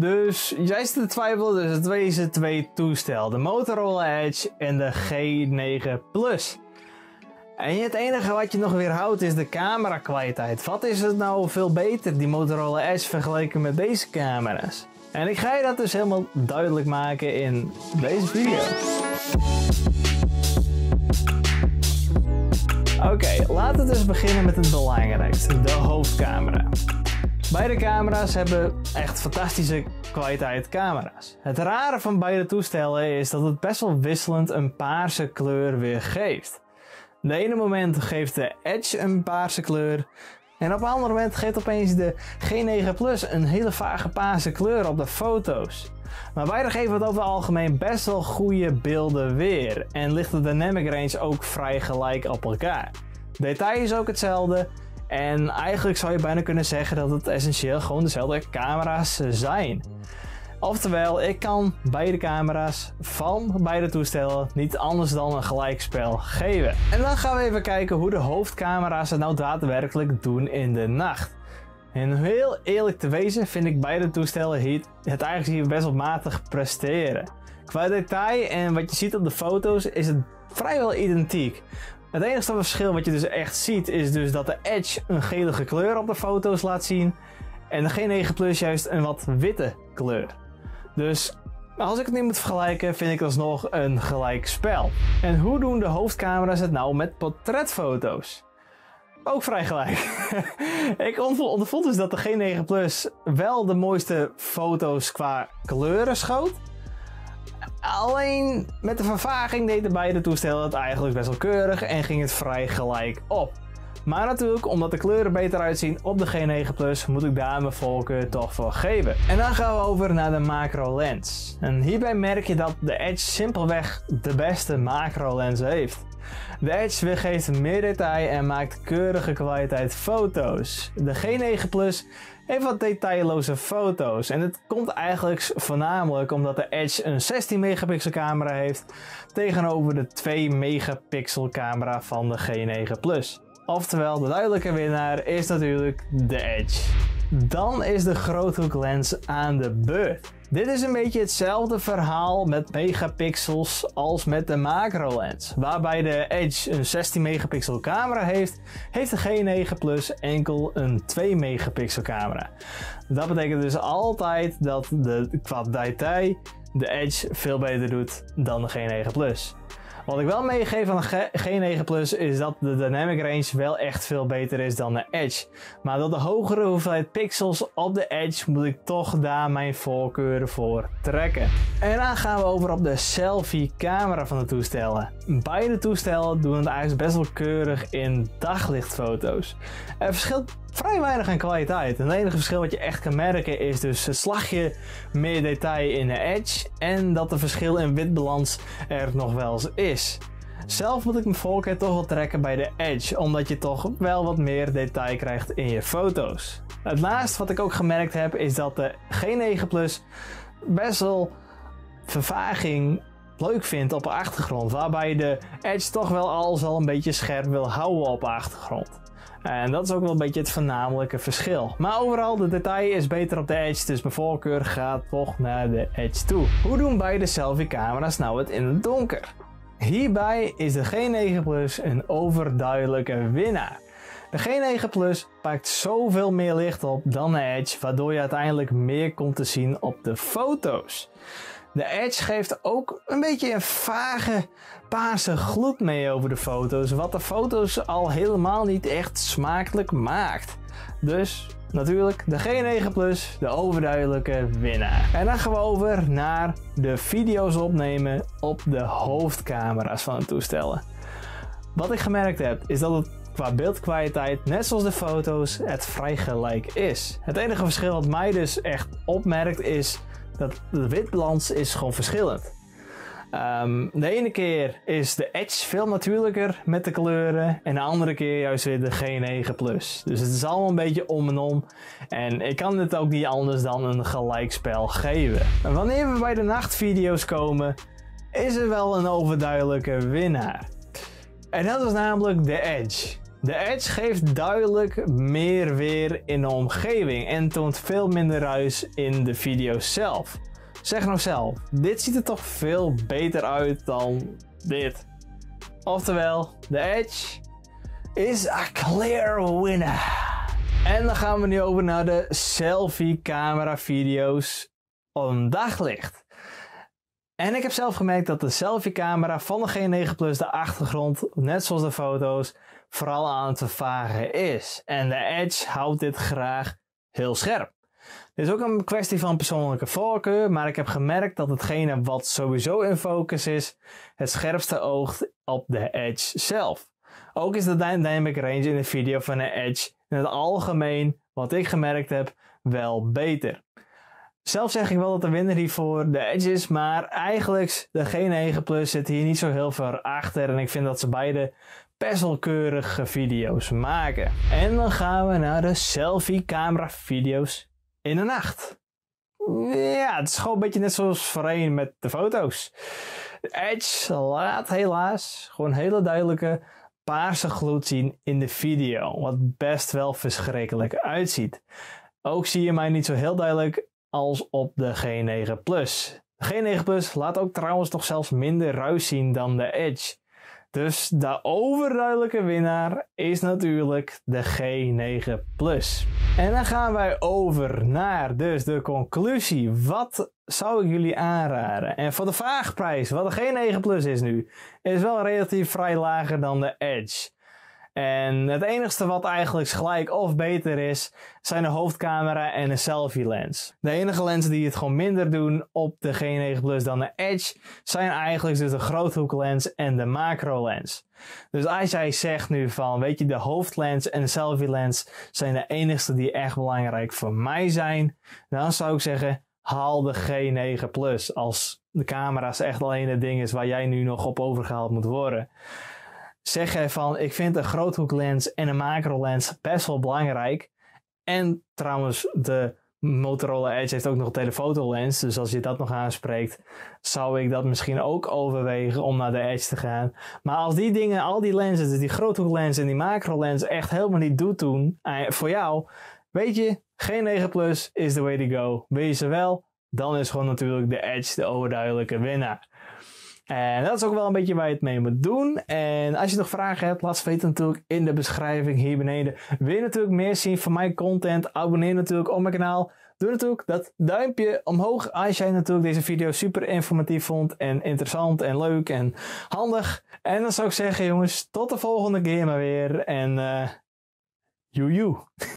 Dus jij zit te twijfelen tussen deze twee toestellen. De Motorola Edge en de G9 Plus. En het enige wat je nog weerhoudt is de camera kwaliteit. Wat is het nou veel beter, die Motorola Edge, vergeleken met deze camera's? En ik ga je dat dus helemaal duidelijk maken in deze video. Oké, laten we dus beginnen met het belangrijkste, de hoofdcamera. Beide camera's hebben echt fantastische kwaliteit camera's. Het rare van beide toestellen is dat het best wel wisselend een paarse kleur weergeeft. De ene moment geeft de Edge een paarse kleur en op een ander moment geeft opeens de G9 Plus een hele vage paarse kleur op de foto's. Maar beide geven het over het algemeen best wel goede beelden weer en ligt de dynamic range ook vrij gelijk op elkaar. Detail is ook hetzelfde en eigenlijk zou je bijna kunnen zeggen dat het essentieel gewoon dezelfde camera's zijn. Oftewel, ik kan beide camera's van beide toestellen niet anders dan een gelijkspel geven. En dan gaan we even kijken hoe de hoofdcamera's het nou daadwerkelijk doen in de nacht. En om heel eerlijk te wezen vind ik beide toestellen het eigenlijk hier best wel matig presteren. Qua detail en wat je ziet op de foto's is het vrijwel identiek. Het enige verschil wat je dus echt ziet is dus dat de Edge een gelige kleur op de foto's laat zien en de G9 Plus juist een wat witte kleur. Dus als ik het nu moet vergelijken vind ik alsnog een gelijk spel. En hoe doen de hoofdcamera's het nou met portretfoto's? Ook vrij gelijk. Ik ondervond dus dat de G9 Plus wel de mooiste foto's qua kleuren schoot. Alleen met de vervaging deden beide toestellen het eigenlijk best wel keurig en ging het vrij gelijk op. Maar natuurlijk, omdat de kleuren beter uitzien op de G9 Plus, moet ik daar mijn voorkeur toch voor geven. En dan gaan we over naar de macro lens. En hierbij merk je dat de Edge simpelweg de beste macro lens heeft. De Edge weergeeft meer detail en maakt keurige kwaliteit foto's. De G9 Plus heeft wat detailloze foto's. En het komt eigenlijk voornamelijk omdat de Edge een 16 megapixel camera heeft tegenover de 2 megapixel camera van de G9 Plus. Oftewel, de duidelijke winnaar is natuurlijk de Edge. Dan is de groothoeklens aan de beurt. Dit is een beetje hetzelfde verhaal met megapixels als met de macro lens. Waarbij de Edge een 16 megapixel camera heeft, heeft de G9 Plus enkel een 2 megapixel camera. Dat betekent dus altijd dat qua detail de Edge veel beter doet dan de G9 Plus. Wat ik wel meegeef aan de G9 Plus is dat de dynamic range wel echt veel beter is dan de Edge. Maar door de hogere hoeveelheid pixels op de Edge moet ik toch daar mijn voorkeuren voor trekken. En dan gaan we over op de selfie camera van de toestellen. Beide toestellen doen het eigenlijk best wel keurig in daglichtfoto's. Er verschilt vrij weinig aan kwaliteit. En het enige verschil wat je echt kan merken is dus het slagje meer detail in de Edge en dat de verschil in witbalans er nog wel eens is. Zelf moet ik mijn voorkeur toch wel trekken bij de Edge, omdat je toch wel wat meer detail krijgt in je foto's. Het laatste wat ik ook gemerkt heb is dat de G9 Plus best wel vervaging leuk vindt op de achtergrond, waarbij de Edge toch wel alles al een beetje scherp wil houden op de achtergrond. En dat is ook wel een beetje het voornamelijke verschil. Maar overal, de detail is beter op de Edge, dus mijn voorkeur gaat toch naar de Edge toe. Hoe doen beide selfie camera's nou het in het donker? Hierbij is de G9 Plus een overduidelijke winnaar. De G9 Plus pakt zoveel meer licht op dan de Edge, waardoor je uiteindelijk meer komt te zien op de foto's. De Edge geeft ook een beetje een vage paarse gloed mee over de foto's, wat de foto's al helemaal niet echt smakelijk maakt. Dus natuurlijk de G9 Plus, de overduidelijke winnaar. En dan gaan we over naar de video's opnemen op de hoofdcamera's van het toestellen. Wat ik gemerkt heb is dat het qua beeldkwaliteit, net zoals de foto's, het vrij gelijk is. Het enige verschil wat mij dus echt opmerkt is dat de witbalans is gewoon verschillend. De ene keer is de Edge veel natuurlijker met de kleuren en de andere keer juist weer de G9 Plus. Dus het is allemaal een beetje om en om en ik kan het ook niet anders dan een gelijkspel geven. En wanneer we bij de nachtvideo's komen, is er wel een overduidelijke winnaar. En dat is namelijk de Edge. De Edge geeft duidelijk meer weer in de omgeving en toont veel minder ruis in de video zelf. Zeg nou zelf, dit ziet er toch veel beter uit dan dit. Oftewel, de Edge is a clear winner. En dan gaan we nu over naar de selfie camera video's om daglicht. En ik heb zelf gemerkt dat de selfie camera van de G9 Plus de achtergrond, net zoals de foto's, vooral aan het vervagen is. En de Edge houdt dit graag heel scherp. Dit is ook een kwestie van persoonlijke voorkeur, maar ik heb gemerkt dat hetgene wat sowieso in focus is, het scherpste oogt op de Edge zelf. Ook is de dynamic range in de video van de Edge in het algemeen, wat ik gemerkt heb, wel beter. Zelf zeg ik wel dat de winnaar hiervoor de Edge is, maar eigenlijk de G9 Plus zit hier niet zo heel ver achter en ik vind dat ze beide best wel keurige video's maken. En dan gaan we naar de selfie camera video's in de nacht. Ja, het is gewoon een beetje net zoals voorheen met de foto's. De Edge laat helaas gewoon hele duidelijke paarse gloed zien in de video, wat best wel verschrikkelijk uitziet. Ook zie je mij niet zo heel duidelijk als op de G9 Plus. De G9 Plus laat ook trouwens nog zelfs minder ruis zien dan de Edge. Dus de overduidelijke winnaar is natuurlijk de G9 Plus. En dan gaan wij over naar dus de conclusie. Wat zou ik jullie aanraden? En voor de vraagprijs, wat de G9 Plus is nu, is wel relatief vrij lager dan de Edge. En het enigste wat eigenlijk gelijk of beter is, zijn de hoofdcamera en de selfie lens. De enige lenzen die het gewoon minder doen op de G9 Plus dan de Edge, zijn eigenlijk dus de groothoeklens en de macro lens. Dus als jij zegt nu van, weet je, de hoofdlens en de selfie lens zijn de enigste die echt belangrijk voor mij zijn, dan zou ik zeggen, haal de G9 Plus als de camera's echt alleen het ding is waar jij nu nog op overgehaald moet worden. Zeg jij van, ik vind een groothoeklens en een macro lens best wel belangrijk. En trouwens, de Motorola Edge heeft ook nog een telephoto-lens. Dus als je dat nog aanspreekt, zou ik dat misschien ook overwegen om naar de Edge te gaan. Maar als die dingen, al die lenzen, dus die groothoeklens en die macro lens echt helemaal niet doen voor jou, weet je, G9 Plus is the way to go. Wil je ze wel, dan is gewoon natuurlijk de Edge de overduidelijke winnaar. En dat is ook wel een beetje waar je het mee moet doen. En als je nog vragen hebt, laat ze weten natuurlijk in de beschrijving hier beneden. Wil je natuurlijk meer zien van mijn content? Abonneer natuurlijk op mijn kanaal. Doe natuurlijk dat duimpje omhoog als jij natuurlijk deze video super informatief vond. En interessant en leuk en handig. En dan zou ik zeggen jongens, tot de volgende keer maar weer. En joejoe.